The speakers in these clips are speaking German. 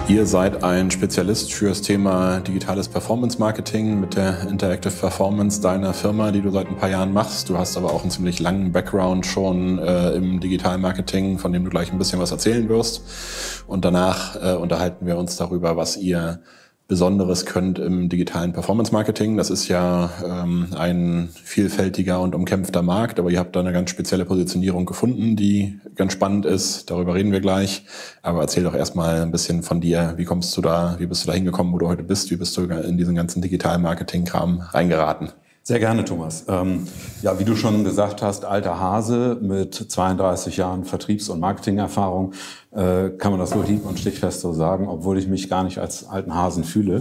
Ihr seid ein Spezialist fürs Thema digitales Performance-Marketing mit der Interactive Performance deiner Firma, die du seit ein paar Jahren machst. Du hast aber auch einen ziemlich langen Background schon im Digital-Marketing, von dem du gleich ein bisschen was erzählen wirst. Und danach unterhalten wir uns darüber, was ihr Besonderes könnt im digitalen Performance-Marketing. Das ist ja ein vielfältiger und umkämpfter Markt, aber ihr habt da eine ganz spezielle Positionierung gefunden, die ganz spannend ist. Darüber reden wir gleich. Aber erzähl doch erstmal ein bisschen von dir. Wie bist du da hingekommen, wo du heute bist? Wie bist du in diesen ganzen Digital-Marketing-Kram reingeraten? Sehr gerne, Thomas. Ja, wie du schon gesagt hast, alter Hase mit 32 Jahren Vertriebs- und Marketingerfahrung, kann man das so hieb- und stichfest so sagen, obwohl ich mich gar nicht als alten Hasen fühle.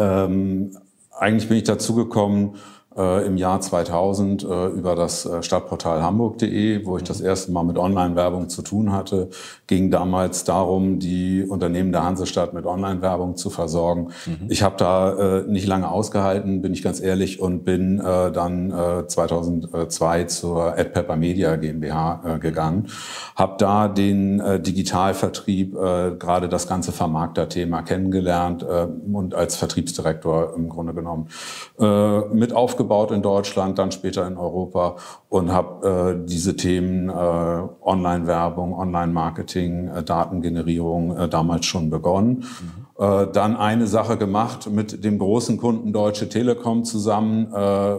Eigentlich bin ich dazu gekommen im Jahr 2000 über das Stadtportal hamburg.de, wo ich das erste Mal mit Online-Werbung zu tun hatte. Ging damals darum, die Unternehmen der Hansestadt mit Online-Werbung zu versorgen. Ich habe da nicht lange ausgehalten, bin ich ganz ehrlich, und bin dann 2002 zur AdPepper Media GmbH gegangen. Habe da den Digitalvertrieb, gerade das ganze Vermarkter-Thema kennengelernt und als Vertriebsdirektor im Grunde genommen mit aufgebaut in Deutschland, dann später in Europa, und habe diese Themen Online-Werbung, Online-Marketing, Datengenerierung damals schon begonnen. Dann eine Sache gemacht mit dem großen Kunden Deutsche Telekom zusammen,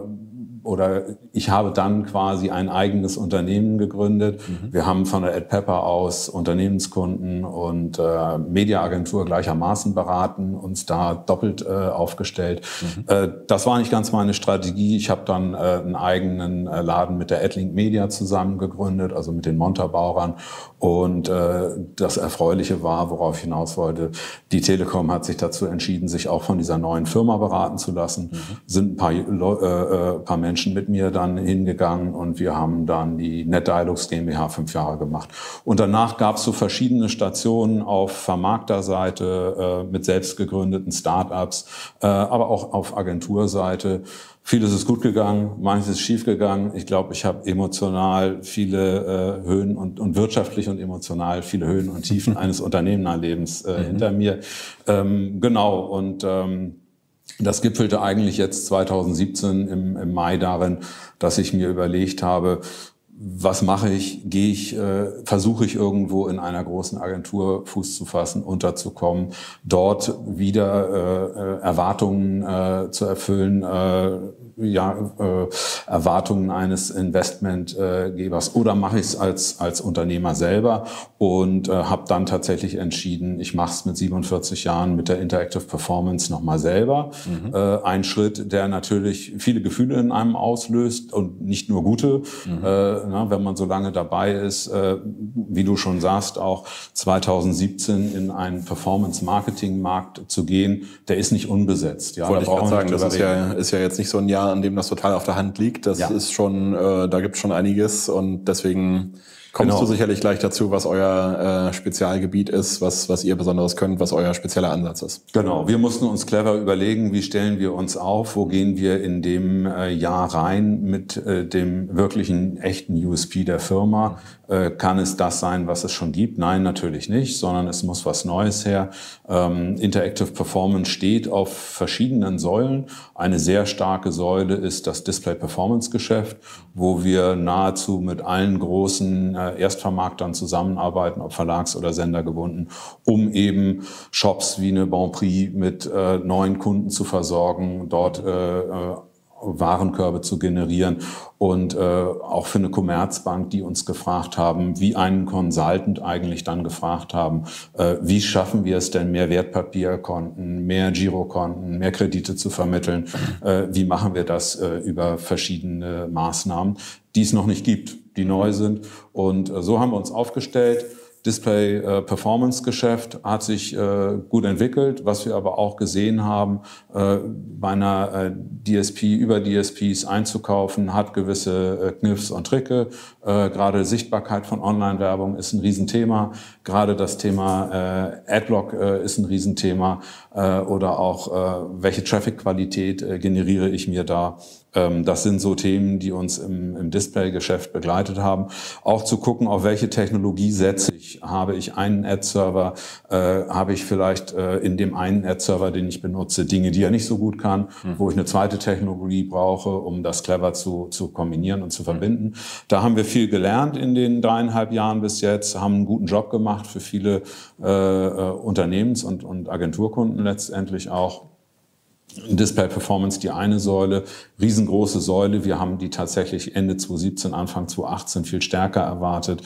oder ich habe dann quasi ein eigenes Unternehmen gegründet. Wir haben von der AdPepper aus Unternehmenskunden und Mediaagentur gleichermaßen beraten, uns da doppelt aufgestellt. Das war nicht ganz meine Strategie. Ich habe dann einen eigenen Laden mit der Adlink Media zusammen gegründet, also mit den Montabaurern. Und das Erfreuliche war, worauf ich hinaus wollte, die Telekom hat sich dazu entschieden, sich auch von dieser neuen Firma beraten zu lassen. Sind ein paar Menschen mit mir dann hingegangen, und wir haben dann die NetDialogs GmbH 5 Jahre gemacht. Und danach gab es so verschiedene Stationen auf Vermarkterseite mit selbst gegründeten Startups, aber auch auf Agenturseite. Vieles ist gut gegangen, manches ist schief gegangen. Ich glaube, ich habe emotional viele Höhen und wirtschaftlich und emotional viele Höhen und Tiefen eines Unternehmerlebens hinter mir. Genau, und das gipfelte eigentlich jetzt 2017 im Mai darin, dass ich mir überlegt habe, was mache ich? Versuche ich irgendwo in einer großen Agentur Fuß zu fassen, unterzukommen, dort wieder Erwartungen zu erfüllen, Erwartungen eines Investmentgebers, oder mache ich es als Unternehmer selber, und habe dann tatsächlich entschieden, ich mache es mit 47 Jahren mit der Interactive Performance nochmal selber. Ein Schritt, der natürlich viele Gefühle in einem auslöst und nicht nur gute. Wenn man so lange dabei ist, wie du schon sagst, auch 2017 in einen Performance-Marketing-Markt zu gehen, der ist nicht unbesetzt. Ja, wollte ich gerade sagen, das ist ja jetzt nicht so ein Jahr, an dem das total auf der Hand liegt. Das ist schon, da gibt es schon einiges, und deswegen kommst du sicherlich gleich dazu, was euer Spezialgebiet ist, was ihr Besonderes könnt, was euer spezieller Ansatz ist. Genau, wir mussten uns clever überlegen, wie stellen wir uns auf, wo gehen wir in dem Jahr rein mit dem wirklichen, echten USP der Firma. Kann es das sein, was es schon gibt? Nein, natürlich nicht, sondern es muss was Neues her. Interactive Performance steht auf verschiedenen Säulen. Eine sehr starke Säule ist das Display-Performance-Geschäft, wo wir nahezu mit allen großen Erstvermarktern zusammenarbeiten, ob Verlags- oder Sendergebunden, um eben Shops wie eine Bonprix mit neuen Kunden zu versorgen, dort Warenkörbe zu generieren, und auch für eine Commerzbank, die uns gefragt haben, wie einen Consultant eigentlich dann gefragt haben, wie schaffen wir es denn, mehr Wertpapierkonten, mehr Girokonten, mehr Kredite zu vermitteln, wie machen wir das über verschiedene Maßnahmen, die es noch nicht gibt, die neu sind, und so haben wir uns aufgestellt. Display-Performance-Geschäft hat sich gut entwickelt. Was wir aber auch gesehen haben, bei einer DSP über DSPs einzukaufen, hat gewisse Kniffs und Tricke. Gerade Sichtbarkeit von Online-Werbung ist ein Riesenthema. Gerade das Thema Adblock ist ein Riesenthema. Oder auch, welche Traffic-Qualität generiere ich mir da. Das sind so Themen, die uns im Display-Geschäft begleitet haben. Auch zu gucken, auf welche Technologie setze ich. Habe ich einen Ad-Server? Habe ich vielleicht in dem einen Ad-Server, den ich benutze, Dinge, die er nicht so gut kann, wo ich eine zweite Technologie brauche, um das clever zu kombinieren und zu verbinden. Da haben wir viel gelernt in den 3,5 Jahren bis jetzt, haben einen guten Job gemacht für viele Unternehmens- und Agenturkunden letztendlich auch. Display Performance, die eine Säule, riesengroße Säule. Wir haben die tatsächlich Ende 2017, Anfang 2018 viel stärker erwartet.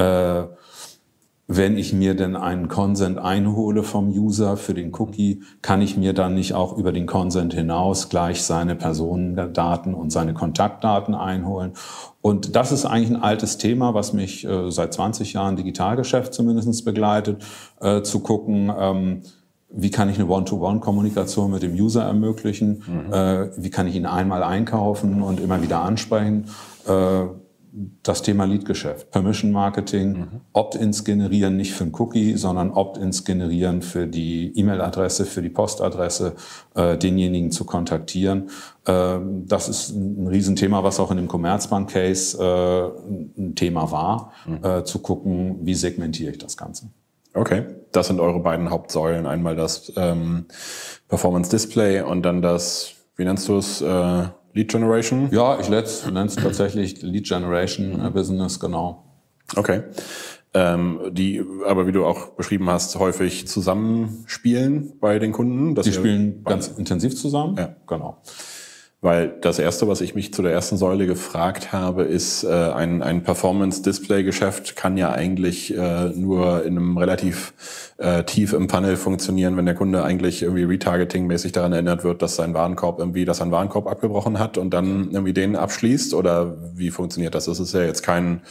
Wenn ich mir denn einen Consent einhole vom User für den Cookie, kann ich mir dann nicht auch über den Consent hinaus gleich seine Personendaten und seine Kontaktdaten einholen. Und das ist eigentlich ein altes Thema, was mich seit 20 Jahren Digitalgeschäft zumindest begleitet, zu gucken, wie kann ich eine One-to-One-Kommunikation mit dem User ermöglichen? Wie kann ich ihn einmal einkaufen und immer wieder ansprechen? Das Thema Lead-Geschäft, Permission-Marketing, Opt-ins generieren, nicht für einen Cookie, sondern Opt-ins generieren für die E-Mail-Adresse, für die Postadresse, denjenigen zu kontaktieren. Das ist ein Riesenthema, was auch in dem Commerzbank-Case ein Thema war, zu gucken, wie segmentiere ich das Ganze. Okay, das sind eure beiden Hauptsäulen. Einmal das Performance Display und dann das, wie nennst du es, Lead Generation? Ja, ich nenne es tatsächlich Lead Generation Business, genau. Okay. Die aber, wie du auch beschrieben hast, häufig zusammenspielen bei den Kunden. Die spielen ganz intensiv zusammen? Ja. Genau. Weil das Erste, was ich mich zu der ersten Säule gefragt habe, ist, ein Performance-Display-Geschäft kann ja eigentlich nur in einem relativ tief im Funnel funktionieren, wenn der Kunde eigentlich irgendwie Retargeting-mäßig daran erinnert wird, dass sein Warenkorb abgebrochen hat und dann irgendwie den abschließt. Oder wie funktioniert das? Das ist ja jetzt ein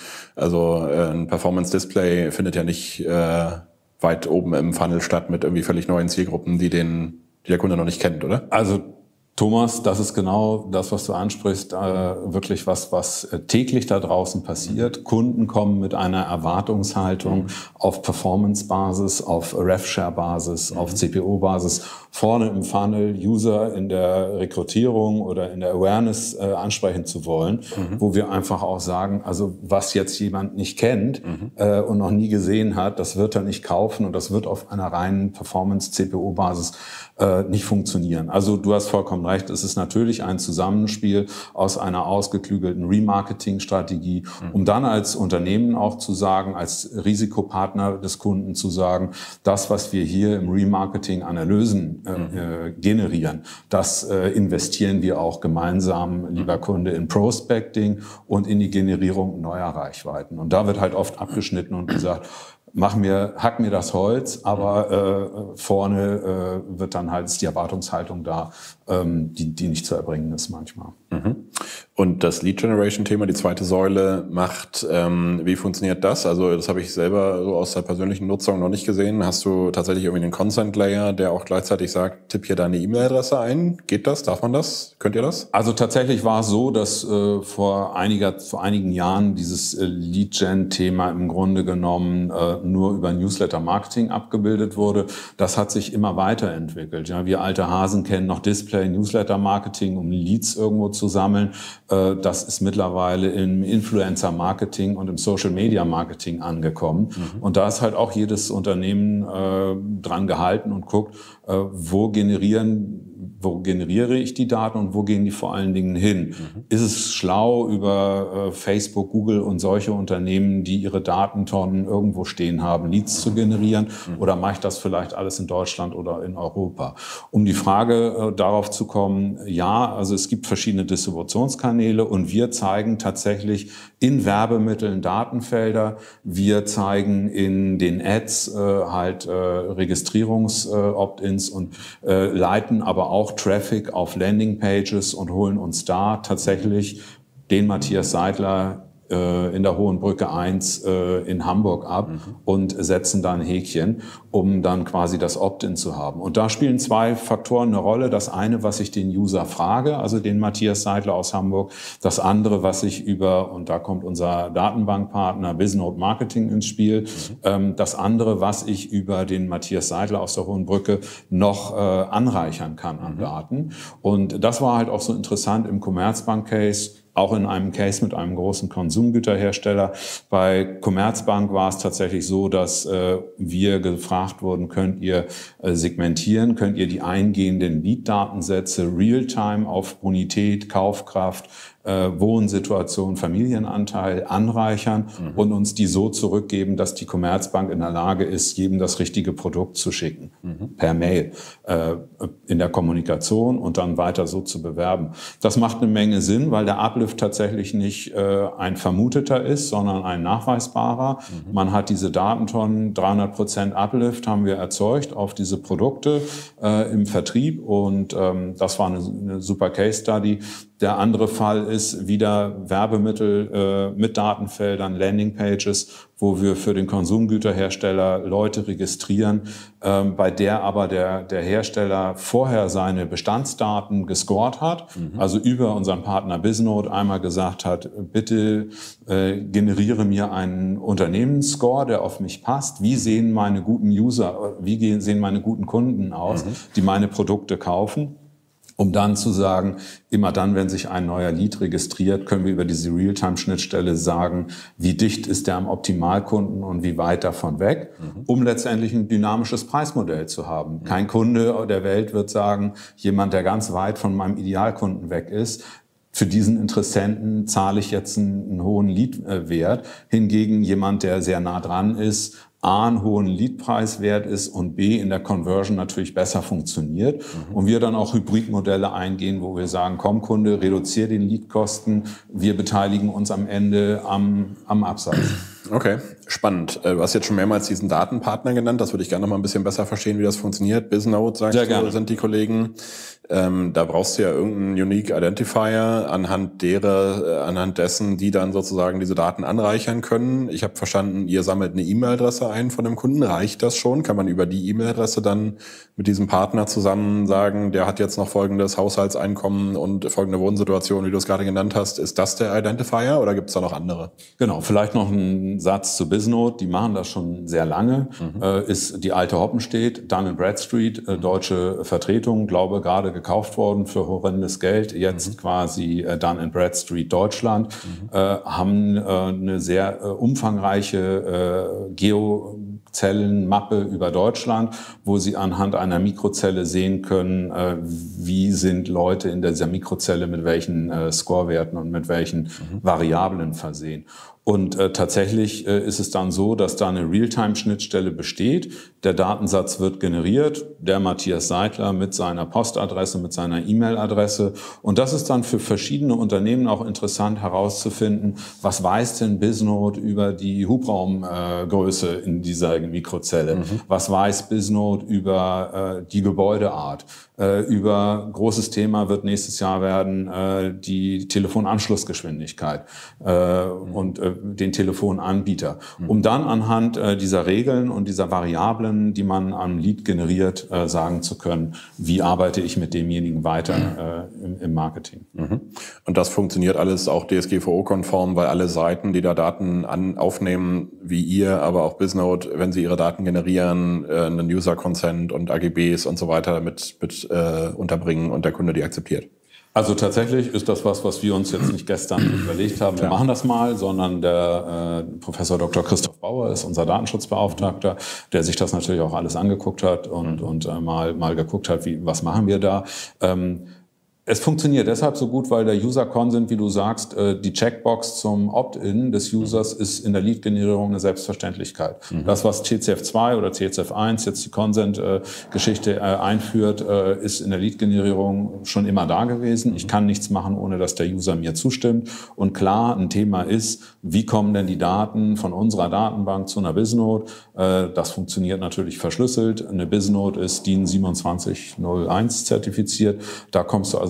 Performance-Display findet ja nicht weit oben im Funnel statt mit irgendwie völlig neuen Zielgruppen, die der Kunde noch nicht kennt, oder? Also Thomas, das ist genau das, was du ansprichst, wirklich was täglich da draußen passiert. Kunden kommen mit einer Erwartungshaltung auf Performance-Basis, auf Rev-Share-Basis, auf CPO-Basis, vorne im Funnel User in der Rekrutierung oder in der Awareness ansprechen zu wollen, wo wir einfach auch sagen, also was jetzt jemand nicht kennt und noch nie gesehen hat, das wird er nicht kaufen und das wird auf einer reinen Performance-CPO-Basis nicht funktionieren. Also du hast vollkommen recht, es ist natürlich ein Zusammenspiel aus einer ausgeklügelten Remarketing-Strategie, um dann als Unternehmen auch zu sagen, als Risikopartner des Kunden zu sagen, das, was wir hier im Remarketing an Erlösen generieren, das investieren wir auch gemeinsam, lieber Kunde, in Prospecting und in die Generierung neuer Reichweiten. Und da wird halt oft abgeschnitten und gesagt, hack mir das Holz, aber vorne wird dann halt ist die Erwartungshaltung da, die nicht zu erbringen ist manchmal. Und das Lead-Generation-Thema, die zweite Säule, macht, wie funktioniert das? Also das habe ich selber so aus der persönlichen Nutzung noch nicht gesehen. Hast du tatsächlich irgendwie einen Consent-Layer, der auch gleichzeitig sagt, tipp hier deine E-Mail-Adresse ein? Geht das? Darf man das? Könnt ihr das? Also tatsächlich war es so, dass vor einigen Jahren dieses Lead-Gen-Thema im Grunde genommen nur über Newsletter-Marketing abgebildet wurde. Das hat sich immer weiterentwickelt. Ja, wir alte Hasen kennen noch Display, Newsletter-Marketing, um Leads irgendwo zu sammeln. Das ist mittlerweile im Influencer-Marketing und im Social-Media-Marketing angekommen. Und da ist halt auch jedes Unternehmen dran gehalten und guckt, wo generiere ich die Daten und wo gehen die vor allen Dingen hin? Ist es schlau, über Facebook, Google und solche Unternehmen, die ihre Datentonnen irgendwo stehen haben, Leads zu generieren? Oder mache ich das vielleicht alles in Deutschland oder in Europa? Um die Frage darauf zu kommen, ja, also es gibt verschiedene Distributionskanäle und wir zeigen tatsächlich in Werbemitteln Datenfelder. Wir zeigen in den Ads Registrierungs-Opt-ins und leiten aber auch Traffic auf Landingpages und holen uns da tatsächlich den Matthias Seidler in der Hohen Brücke 1 in Hamburg ab und setzen da ein Häkchen, um dann quasi das Opt-in zu haben. Und da spielen zwei Faktoren eine Rolle. Das eine, was ich den User frage, also den Matthias Seidler aus Hamburg. Das andere, was ich über, und da kommt unser Datenbankpartner Bisnode Marketing ins Spiel, das andere, was ich über den Matthias Seidler aus der Hohen Brücke noch anreichern kann an Daten. Und das war halt auch so interessant im Commerzbank-Case, auch in einem Case mit einem großen Konsumgüterhersteller. Bei Commerzbank war es tatsächlich so, dass wir gefragt wurden, könnt ihr segmentieren, könnt ihr die eingehenden Lead-Datensätze real-time auf Bonität, Kaufkraft, Wohnsituation, Familienanteil anreichern und uns die so zurückgeben, dass die Commerzbank in der Lage ist, jedem das richtige Produkt zu schicken, per Mail, in der Kommunikation und dann weiter so zu bewerben. Das macht eine Menge Sinn, weil der Uplift tatsächlich nicht ein vermuteter ist, sondern ein nachweisbarer. Man hat diese Datentonnen, 300% Uplift haben wir erzeugt auf diese Produkte im Vertrieb und das war eine super Case Study. Der andere Fall ist wieder Werbemittel mit Datenfeldern, Landingpages, wo wir für den Konsumgüterhersteller Leute registrieren, bei der aber der Hersteller vorher seine Bestandsdaten gescored hat, also über unseren Partner Bisnode einmal gesagt hat, bitte generiere mir einen Unternehmensscore, der auf mich passt. Wie sehen meine guten User, wie sehen meine guten Kunden aus, die meine Produkte kaufen? Um dann zu sagen, immer dann, wenn sich ein neuer Lead registriert, können wir über diese Realtime-Schnittstelle sagen, wie dicht ist der am Optimalkunden und wie weit davon weg, um letztendlich ein dynamisches Preismodell zu haben. Kein Kunde der Welt wird sagen, jemand, der ganz weit von meinem Idealkunden weg ist, für diesen Interessenten zahle ich jetzt einen hohen Lead-Wert. Hingegen jemand, der sehr nah dran ist, A, einen hohen Leadpreis wert ist und B, in der Conversion natürlich besser funktioniert. Und wir dann auch Hybridmodelle eingehen, wo wir sagen, komm Kunde, reduziere den Leadkosten, wir beteiligen uns am Ende am Absatz. Okay, spannend. Du hast jetzt schon mehrmals diesen Datenpartner genannt. Das würde ich gerne noch mal ein bisschen besser verstehen, wie das funktioniert. Bisnode, sagst du, sind die Kollegen. Da brauchst du ja irgendeinen Unique Identifier, anhand dessen, die dann sozusagen diese Daten anreichern können. Ich habe verstanden, ihr sammelt eine E-Mail-Adresse ein von dem Kunden. Reicht das schon? Kann man über die E-Mail-Adresse dann mit diesem Partner zusammen sagen, der hat jetzt noch folgendes Haushaltseinkommen und folgende Wohnsituation, wie du es gerade genannt hast. Ist das der Identifier oder gibt es da noch andere? Genau, vielleicht noch ein Satz zu Bisnode. Die machen das schon sehr lange. Ist die alte Hoppenstedt, Dun & Bradstreet, deutsche Vertretung, glaube gerade gekauft worden für horrendes Geld. Jetzt quasi Dun & Bradstreet Deutschland, haben eine sehr umfangreiche Geozellenmappe über Deutschland, wo sie anhand einer Mikrozelle sehen können, wie sind Leute in dieser Mikrozelle mit welchen Scorewerten und mit welchen Variablen versehen. Und tatsächlich ist es dann so, dass da eine Realtime-Schnittstelle besteht. Der Datensatz wird generiert, der Matthias Seidler mit seiner Postadresse, mit seiner E-Mail-Adresse. Und das ist dann für verschiedene Unternehmen auch interessant herauszufinden, was weiß denn Bisnode über die Hubraumgröße in dieser Mikrozelle? Was weiß Bisnode über die Gebäudeart? Über großes Thema wird nächstes Jahr werden die Telefonanschlussgeschwindigkeit und den Telefonanbieter. Um dann anhand dieser Regeln und dieser Variablen, die man am Lead generiert, sagen zu können, wie arbeite ich mit demjenigen weiter im Marketing. Und das funktioniert alles auch DSGVO-konform, weil alle Seiten, die da Daten aufnehmen, wie ihr, aber auch Bisnode, wenn sie ihre Daten generieren, einen User-Consent und AGBs und so weiter mit unterbringen und der Kunde die akzeptiert. Also tatsächlich ist das was wir uns jetzt nicht gestern überlegt haben, wir machen das mal, sondern der Professor Dr. Christoph Bauer ist unser Datenschutzbeauftragter, der sich das natürlich auch alles angeguckt hat und mal geguckt hat, was machen wir da. Es funktioniert deshalb so gut, weil der User-Consent, wie du sagst, die Checkbox zum Opt-in des Users ist in der Lead-Generierung eine Selbstverständlichkeit. Das, was TCF2 oder TCF1 jetzt die Consent-Geschichte einführt, ist in der Lead-Generierung schon immer da gewesen. Ich kann nichts machen, ohne dass der User mir zustimmt. Und klar, ein Thema ist, wie kommen denn die Daten von unserer Datenbank zu einer Bisnode? Das funktioniert natürlich verschlüsselt. Eine Bisnode ist DIN 2701 zertifiziert. Da kommst du also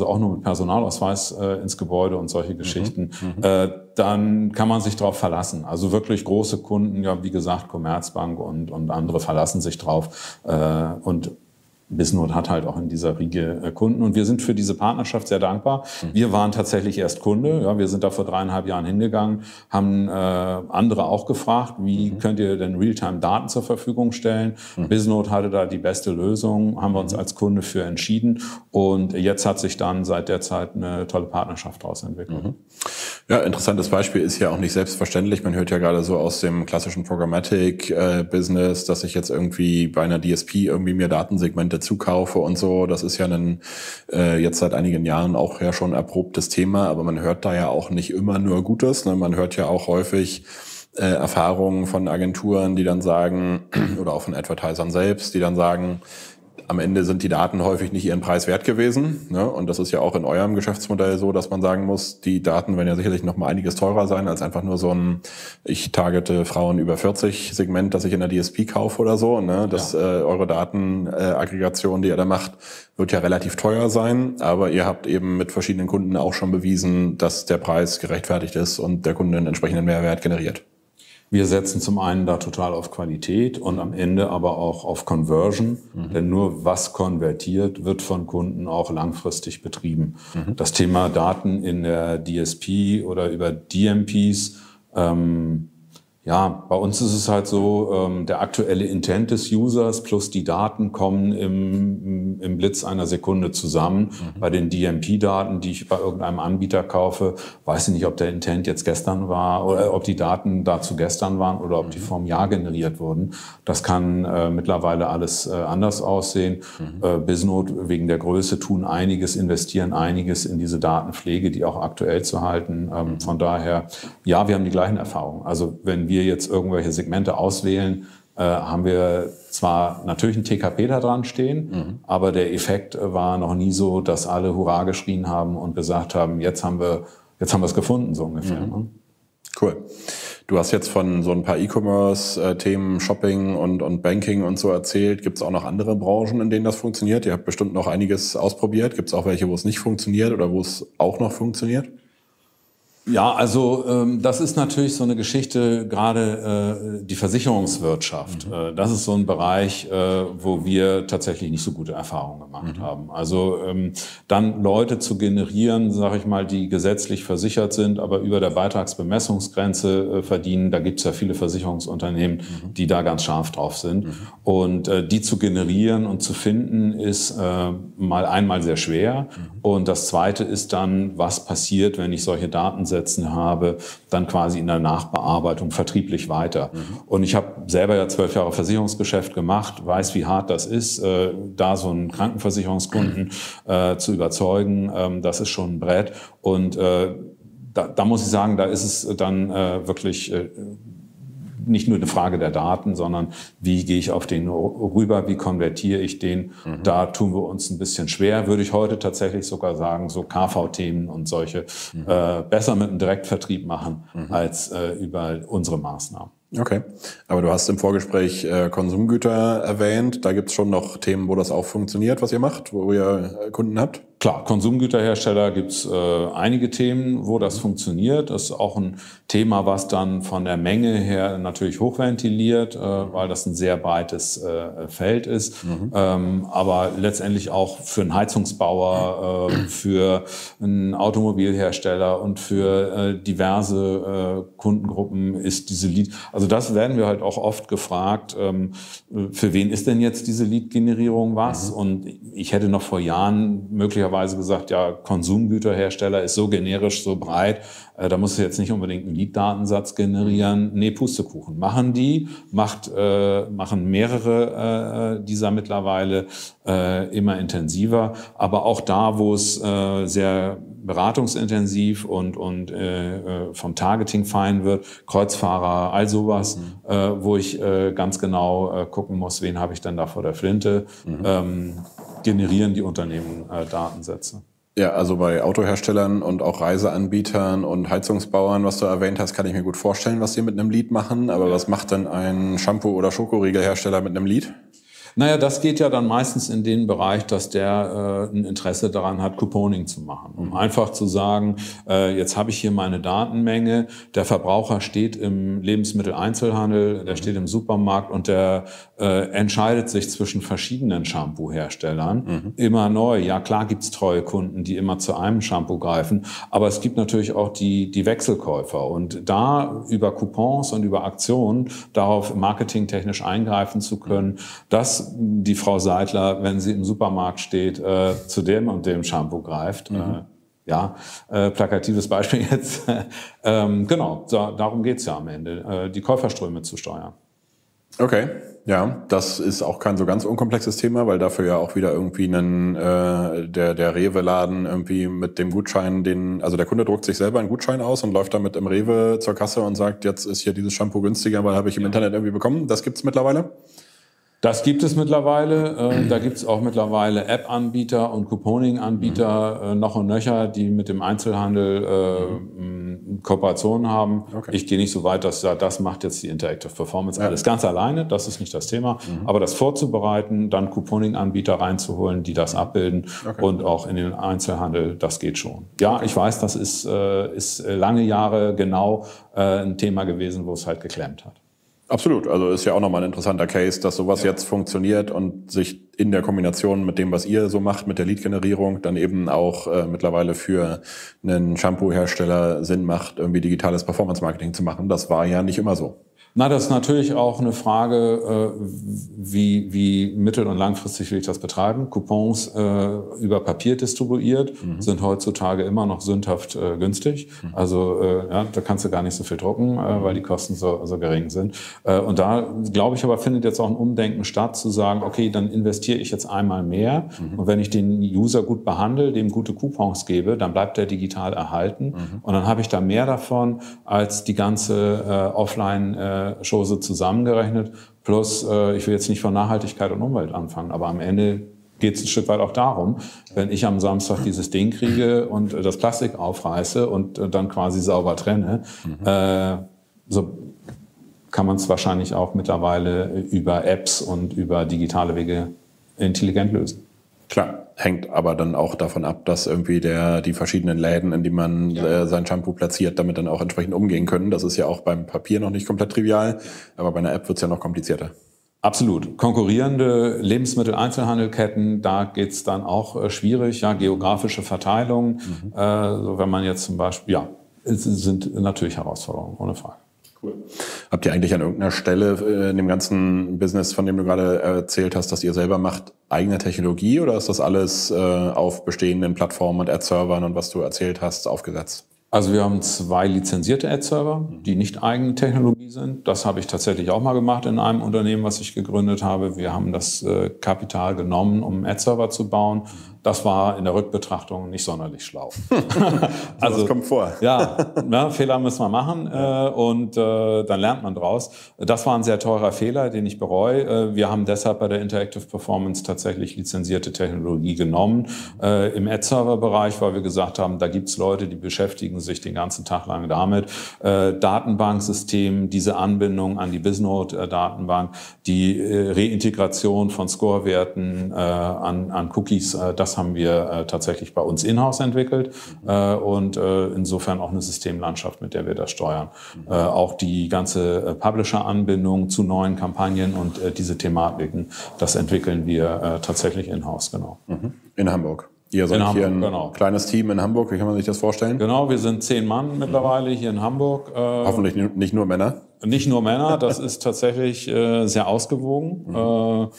auch nur mit Personalausweis ins Gebäude und solche Geschichten, dann kann man sich darauf verlassen. Also wirklich große Kunden, ja wie gesagt, Commerzbank und andere verlassen sich drauf und Bisnode hat halt auch in dieser Riege Kunden und wir sind für diese Partnerschaft sehr dankbar. Wir waren tatsächlich erst Kunde, ja, wir sind da vor 3,5 Jahren hingegangen, haben andere auch gefragt, wie könnt ihr denn Realtime-Daten zur Verfügung stellen? Bisnode hatte da die beste Lösung, haben wir uns als Kunde für entschieden und jetzt hat sich dann seit der Zeit eine tolle Partnerschaft daraus entwickelt. Ja, interessantes Beispiel ist ja auch nicht selbstverständlich. Man hört ja gerade so aus dem klassischen Programmatic-Business, dass ich jetzt irgendwie bei einer DSP irgendwie mir Datensegmente zukaufe und so. Das ist ja ein jetzt seit einigen Jahren auch ja schon erprobtes Thema, aber man hört da ja auch nicht immer nur Gutes. Ne? Man hört ja auch häufig Erfahrungen von Agenturen, die dann sagen, oder auch von Advertisern selbst, die dann sagen, am Ende sind die Daten häufig nicht ihren Preis wert gewesen. Ne? Und das ist ja auch in eurem Geschäftsmodell so, dass man sagen muss, die Daten werden ja sicherlich noch mal einiges teurer sein als einfach nur so ein, ich targete Frauen über 40 Segment, das ich in der DSP kaufe oder so. Ne? Das, eure Datenaggregation, die ihr da macht, wird ja relativ teuer sein. Aber ihr habt eben mit verschiedenen Kunden auch schon bewiesen, dass der Preis gerechtfertigt ist und der Kunde einen entsprechenden Mehrwert generiert. Wir setzen zum einen da total auf Qualität und am Ende aber auch auf Conversion, denn nur was konvertiert, wird von Kunden auch langfristig betrieben. Das Thema Daten in der DSP oder über DMPs, ja, bei uns ist es halt so, der aktuelle Intent des Users plus die Daten kommen im Blitz einer Sekunde zusammen. Bei den DMP-Daten, die ich bei irgendeinem Anbieter kaufe, weiß ich nicht, ob der Intent jetzt gestern war oder ob die Daten dazu gestern waren oder ob die vom Jahr generiert wurden. Das kann mittlerweile alles anders aussehen. Bisnode wegen der Größe tun einiges, investieren einiges in diese Datenpflege, die auch aktuell zu halten. Von daher, ja, wir haben die gleichen Erfahrungen. Also wenn wir jetzt irgendwelche Segmente auswählen, haben wir zwar natürlich ein TKP da dran stehen, aber der Effekt war noch nie so, dass alle Hurra geschrien haben und gesagt haben, jetzt haben wir es gefunden, so ungefähr. Ne? Cool. Du hast jetzt von so ein paar E-Commerce-Themen, Shopping und Banking und so erzählt. Gibt es auch noch andere Branchen, in denen das funktioniert? Ihr habt bestimmt noch einiges ausprobiert. Gibt es auch welche, wo es nicht funktioniert oder wo es auch noch funktioniert? Ja, also das ist natürlich so eine Geschichte, gerade die Versicherungswirtschaft. Das ist so ein Bereich, wo wir tatsächlich nicht so gute Erfahrungen gemacht haben. Also dann Leute zu generieren, sage ich mal, die gesetzlich versichert sind, aber über der Beitragsbemessungsgrenze verdienen. Da gibt es ja viele Versicherungsunternehmen, die da ganz scharf drauf sind. Und die zu generieren und zu finden, ist einmal sehr schwer. Und das Zweite ist dann, was passiert, wenn ich solche Datensätze habe, dann quasi in der Nachbearbeitung vertrieblich weiter. Und ich habe selber ja 12 Jahre Versicherungsgeschäft gemacht, weiß, wie hart das ist, da so einen Krankenversicherungskunden zu überzeugen, das ist schon ein Brett. Und da muss ich sagen, da ist es dann wirklich nicht nur eine Frage der Daten, sondern wie gehe ich auf den rüber, wie konvertiere ich den. Da tun wir uns ein bisschen schwer, würde ich heute tatsächlich sogar sagen, so KV-Themen und solche besser mit einem Direktvertrieb machen als über unsere Maßnahmen. Okay, aber du hast im Vorgespräch Konsumgüter erwähnt. Da gibt es schon noch Themen, wo das auch funktioniert, was ihr macht, wo ihr Kunden habt? Klar, Konsumgüterhersteller gibt es einige Themen, wo das funktioniert. Das ist auch ein Thema, was dann von der Menge her natürlich hochventiliert, weil das ein sehr breites Feld ist. Aber letztendlich auch für einen Heizungsbauer, für einen Automobilhersteller und für diverse Kundengruppen ist diese Lead. Also das werden wir halt auch oft gefragt, für wen ist denn jetzt diese Lead-Generierung was? Und ich hätte noch vor Jahren möglicherweise gesagt, ja, Konsumgüterhersteller ist so generisch, so breit, da musst du jetzt nicht unbedingt einen Lead-Datensatz generieren. Nee, Pustekuchen. Machen mehrere dieser mittlerweile immer intensiver. Aber auch da, wo es sehr beratungsintensiv und vom Targeting fein wird, Kreuzfahrer, all sowas, wo ich ganz genau gucken muss, wen habe ich denn da vor der Flinte, generieren die Unternehmen Datensätze. Ja, also bei Autoherstellern und auch Reiseanbietern und Heizungsbauern, was du erwähnt hast, kann ich mir gut vorstellen, was sie mit einem Lead machen. Aber was macht denn ein Shampoo- oder Schokoriegelhersteller mit einem Lead? Naja, das geht ja dann meistens in den Bereich, dass der ein Interesse daran hat, Couponing zu machen. Um einfach zu sagen, jetzt habe ich hier meine Datenmenge, der Verbraucher steht im Lebensmitteleinzelhandel, der steht im Supermarkt und der entscheidet sich zwischen verschiedenen Shampoo-Herstellern. Immer neu. Ja, klar gibt's treue Kunden, die immer zu einem Shampoo greifen, aber es gibt natürlich auch die Wechselkäufer. Und da über Coupons und über Aktionen darauf marketingtechnisch eingreifen zu können, dass die Frau Seidler, wenn sie im Supermarkt steht, zu dem und dem Shampoo greift. Plakatives Beispiel jetzt. Genau, darum geht's ja am Ende, die Käuferströme zu steuern. Okay, ja, das ist auch kein so ganz unkomplexes Thema, weil dafür ja auch wieder irgendwie der Rewe-Laden irgendwie mit dem Gutschein, also der Kunde druckt sich selber einen Gutschein aus und läuft damit im Rewe zur Kasse und sagt, jetzt ist hier dieses Shampoo günstiger, weil habe ich im Internet irgendwie bekommen. Das gibt's mittlerweile? Das gibt es mittlerweile. Da gibt es auch mittlerweile App-Anbieter und Couponing-Anbieter noch und nöcher, die mit dem Einzelhandel Kooperationen haben. Okay. Ich gehe nicht so weit, dass das macht jetzt die Interactive Performance alles ganz alleine. Das ist nicht das Thema. Aber das vorzubereiten, dann Couponing-Anbieter reinzuholen, die das abbilden und auch in den Einzelhandel, das geht schon. Ja, ich weiß, das ist lange Jahre genau ein Thema gewesen, wo es halt geklemmt hat. Absolut. Also ist ja auch nochmal ein interessanter Case, dass sowas jetzt funktioniert und sich in der Kombination mit dem, was ihr so macht, mit der Lead-Generierung, dann eben auch mittlerweile für einen Shampoo-Hersteller Sinn macht, irgendwie digitales Performance-Marketing zu machen. Das war ja nicht immer so. Na, das ist natürlich auch eine Frage, wie mittel- und langfristig will ich das betreiben. Coupons über Papier distribuiert sind heutzutage immer noch sündhaft günstig. Also da kannst du gar nicht so viel drucken, weil die Kosten so gering sind. Und da, glaube ich, aber findet jetzt auch ein Umdenken statt, zu sagen, okay, dann investiere ich jetzt einmal mehr. Und wenn ich den User gut behandle, dem gute Coupons gebe, dann bleibt er digital erhalten. Und dann habe ich da mehr davon als die ganze Offline-Chose zusammengerechnet. Plus, ich will jetzt nicht von Nachhaltigkeit und Umwelt anfangen, aber am Ende geht es ein Stück weit auch darum, wenn ich am Samstag dieses Ding kriege und das Plastik aufreiße und dann quasi sauber trenne, so kann man es wahrscheinlich auch mittlerweile über Apps und über digitale Wege intelligent lösen. Klar, hängt aber dann auch davon ab, dass irgendwie die verschiedenen Läden, in die man sein Shampoo platziert, damit dann auch entsprechend umgehen können. Das ist ja auch beim Papier noch nicht komplett trivial, aber bei einer App wird es ja noch komplizierter. Absolut. Konkurrierende Lebensmittel-Einzelhandelketten, da geht's dann auch schwierig. Ja, geografische Verteilung, so wenn man jetzt zum Beispiel, es sind natürlich Herausforderungen, ohne Frage. Cool. Habt ihr eigentlich an irgendeiner Stelle in dem ganzen Business, von dem du gerade erzählt hast, dass ihr selber macht, eigene Technologie oder ist das alles auf bestehenden Plattformen und Ad-Servern und was du erzählt hast, aufgesetzt? Also wir haben 2 lizenzierte Ad-Server, die nicht eigene Technologie sind. Das habe ich tatsächlich auch mal gemacht in einem Unternehmen, was ich gegründet habe. Wir haben das Kapital genommen, um einen Ad-Server zu bauen. Das war in der Rückbetrachtung nicht sonderlich schlau. Also das kommt vor. Ja, Fehler müssen wir machen und dann lernt man draus. Das war ein sehr teurer Fehler, den ich bereue. Wir haben deshalb bei der Interactive Performance tatsächlich lizenzierte Technologie genommen. Im Ad-Server-Bereich, weil wir gesagt haben, da gibt's Leute, die beschäftigen sich den ganzen Tag lang damit. Datenbanksystem, diese Anbindung an die Bisnode-Datenbank, die Reintegration von Scorewerten an Cookies, das haben wir tatsächlich bei uns in-house entwickelt und insofern auch eine Systemlandschaft, mit der wir das steuern. Auch die ganze Publisher-Anbindung zu neuen Kampagnen und diese Thematiken, das entwickeln wir tatsächlich in-house, genau. In Hamburg. Ihr seid hier ein kleines Team in Hamburg, wie kann man sich das vorstellen? Genau, wir sind 10 Mann mittlerweile hier in Hamburg. Hoffentlich nicht nur Männer? Nicht nur Männer, das ist tatsächlich sehr ausgewogen.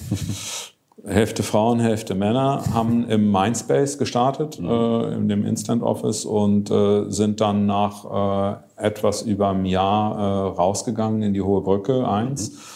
Hälfte Frauen, Hälfte Männer, haben im Mindspace gestartet, in dem Instant Office und sind dann nach etwas über einem Jahr rausgegangen in die Hohe Brücke 1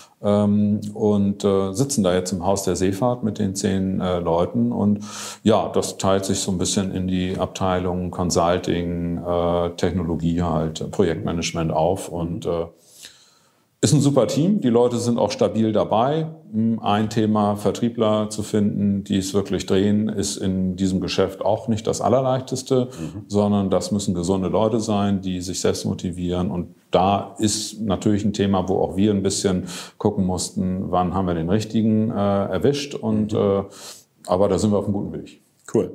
und sitzen da jetzt im Haus der Seefahrt mit den 10 Leuten und ja, das teilt sich so ein bisschen in die Abteilung Consulting, Technologie halt, Projektmanagement auf und Ist ein super Team, die Leute sind auch stabil dabei. Ein Thema, Vertriebler zu finden, die es wirklich drehen, ist in diesem Geschäft auch nicht das Allerleichteste, sondern das müssen gesunde Leute sein, die sich selbst motivieren. Und da ist natürlich ein Thema, wo auch wir ein bisschen gucken mussten, wann haben wir den richtigen erwischt. Aber da sind wir auf einem guten Weg. Cool.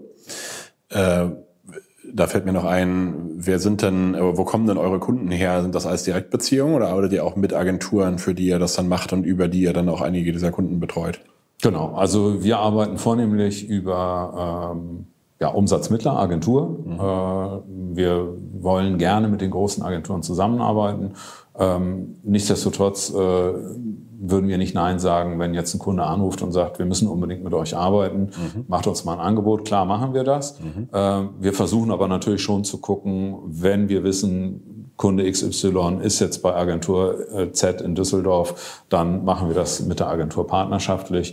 Da fällt mir noch ein, wo kommen denn eure Kunden her? Sind das alles Direktbeziehungen oder arbeitet ihr auch mit Agenturen, für die ihr das dann macht und über die ihr dann auch einige dieser Kunden betreut? Genau, also wir arbeiten vornehmlich über Umsatzmittler-Agentur. Wir wollen gerne mit den großen Agenturen zusammenarbeiten. Nichtsdestotrotz würden wir nicht Nein sagen, wenn jetzt ein Kunde anruft und sagt, wir müssen unbedingt mit euch arbeiten, macht uns mal ein Angebot. Klar machen wir das. Wir versuchen aber natürlich schon zu gucken, wenn wir wissen, Kunde XY ist jetzt bei Agentur Z in Düsseldorf, dann machen wir das mit der Agentur partnerschaftlich,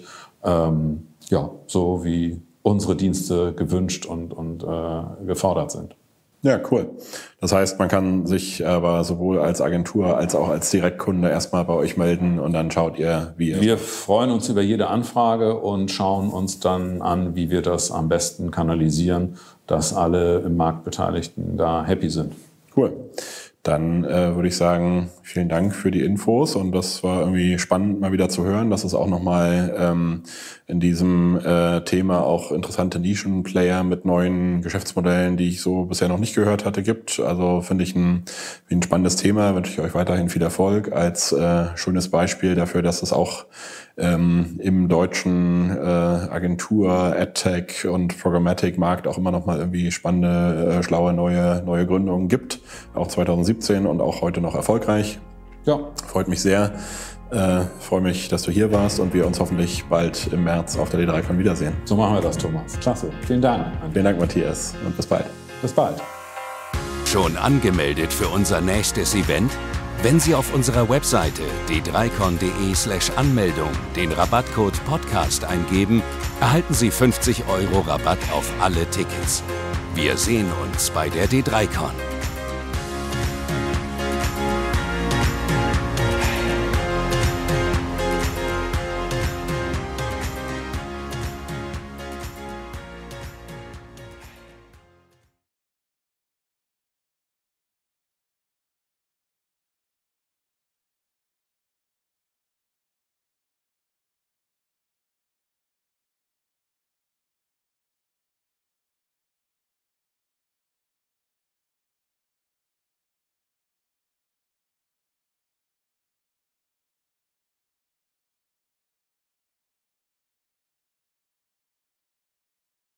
so wie unsere Dienste gewünscht und gefordert sind. Ja, cool. Das heißt, man kann sich aber sowohl als Agentur als auch als Direktkunde erstmal bei euch melden und dann schaut ihr, wie ihr... Wir freuen uns über jede Anfrage und schauen uns dann an, wie wir das am besten kanalisieren, dass alle im Markt Beteiligten da happy sind. Cool. Dann würde ich sagen, vielen Dank für die Infos und das war irgendwie spannend mal wieder zu hören, dass es auch nochmal in diesem Thema auch interessante Nischenplayer mit neuen Geschäftsmodellen, die ich so bisher noch nicht gehört hatte, gibt. Also finde ich ein spannendes Thema, wünsche ich euch weiterhin viel Erfolg als schönes Beispiel dafür, dass es auch im deutschen Agentur, AdTech und Programmatic-Markt auch immer noch mal irgendwie spannende, schlaue, neue Gründungen gibt. Auch 2017 und auch heute noch erfolgreich. Ja. Freut mich sehr. Freue mich, dass du hier warst und wir uns hoffentlich bald im März auf der D3Con wiedersehen. So machen wir das, Thomas. Klasse. Vielen Dank. Vielen Dank, Matthias. Und bis bald. Bis bald. Schon angemeldet für unser nächstes Event? Wenn Sie auf unserer Webseite d3con.de/Anmeldung den Rabattcode Podcast eingeben, erhalten Sie 50 € Rabatt auf alle Tickets. Wir sehen uns bei der D3Con.